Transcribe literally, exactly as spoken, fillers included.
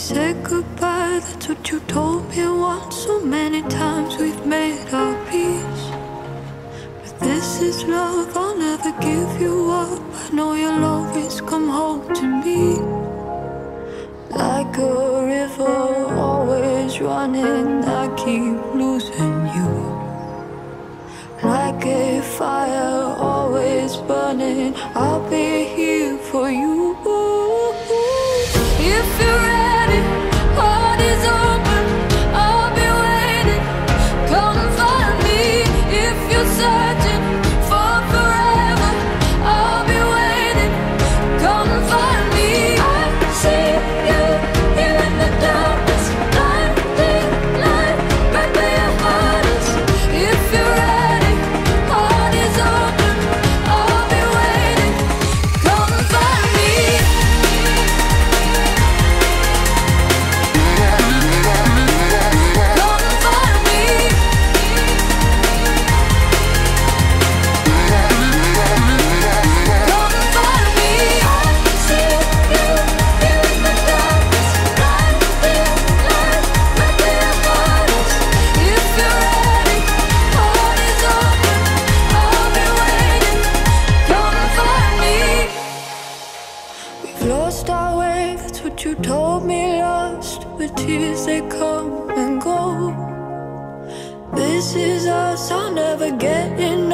said goodbye, that's what you told me once. So many times we've made our peace, but this is love, I'll never give you up. I know you'll always come home to me. Like a river always running, I keep losing you. Like a fire always burning, I'll be here for you. If you're ready, heart is open, I'll be waiting. Come find me. If you're searching for forever, I'll be waiting. Come find me. I see you here in the darkness, blinding light, right where your heart is. If you're ready, heart is open, I'll be waiting. Come find me. Lost our way, that's what you told me. Lost, but tears they come and go. This is us, I'll never get enough.